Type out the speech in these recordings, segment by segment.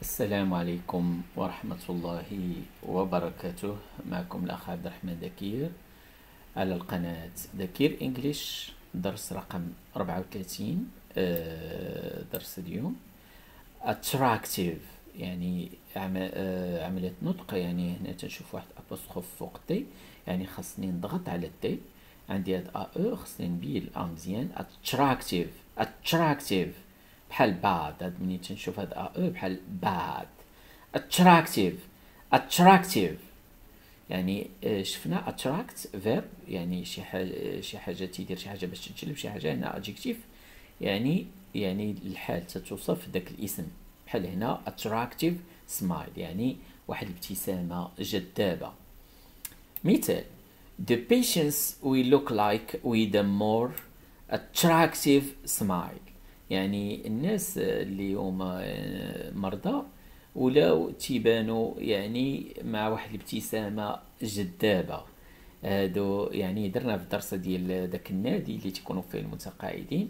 السلام عليكم ورحمة الله وبركاته. معكم الأخ عبد الرحمن دكير على القناة دكير إنجليش، درس رقم 34. درس اليوم attractive، يعني عملية نطق. يعني هنا تنشوف واحد أبوستروف فوق تي، يعني خاصني نضغط على التي. عندي هاد أو خاصني نبين مزيان. attractive بحال باد. هاد مني تنشوف هاد أو بحال باد. attractive attractive يعني شفنا attract verb، يعني شي حاجة تيدير شي حاجة باش تجلب شي حاجة. هنا adjective يعني الحال تتوصف داك الاسم. بحال هنا attractive smile، يعني واحد الابتسامة جذابة. مثال: the patients will look like with a more attractive smile، يعني الناس اللي هما مرضى ولاو تيبانوا يعني مع واحد الابتسامة جذابة. هادو يعني درنا في الدرس ديال داك النادي اللي تيكونوا فيه المتقاعدين،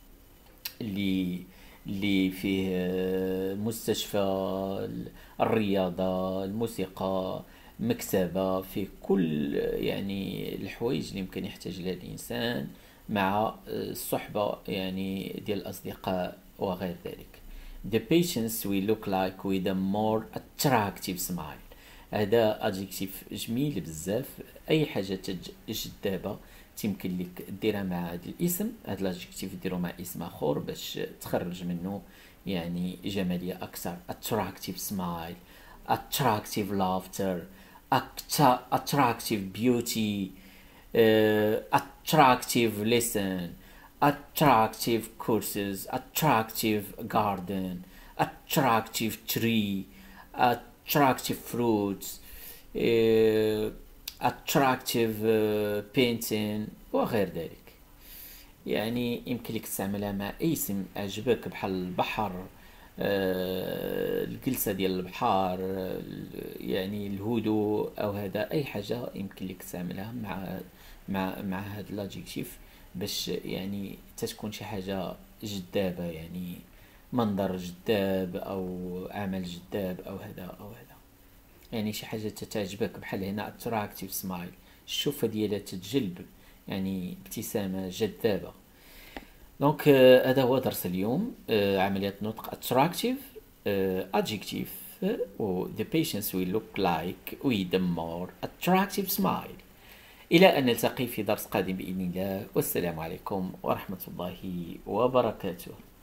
اللي فيه مستشفى، الرياضة، الموسيقى، مكتبة، فيه كل يعني الحوايج اللي يمكن يحتاج لها الإنسان، مع الصحبة يعني ديال الأصدقاء وغير ذلك. The patients will look like with a more attractive smile. هذا adjective جميل بزاف. اي حاجه جذابه تيمكن لك ديرها مع هذا الاسم. هذا الادجكتيف ديرو مع اسم اخر باش تخرج منه يعني جماليه اكثر. attractive smile، attractive laughter، attractive beauty، attractive listen، attractive courses، attractive garden، attractive tree، attractive fruits، attractive painting وغير ذلك. يعني يمكن لك تستعملها مع اي اسم عجبك، بحال البحر، الجلسة ديال البحر، يعني الهدوء، او هذا اي حاجة يمكن لك تستعملها مع هذا الادجكتيف باش يعني تتكون شي حاجة جذابة، يعني منظر جذاب او عمل جذاب او هذا او هذا. يعني شي حاجة تعجبك، بحال هنا attractive smile، الشوفة ديالها تتجلب يعني ابتسامة جذابة. دونك هذا هو درس اليوم. عملية نطق attractive، adjective، و the patients will look like with a more attractive smile. إلى أن نلتقي في درس قادم بإذن الله، والسلام عليكم ورحمة الله وبركاته.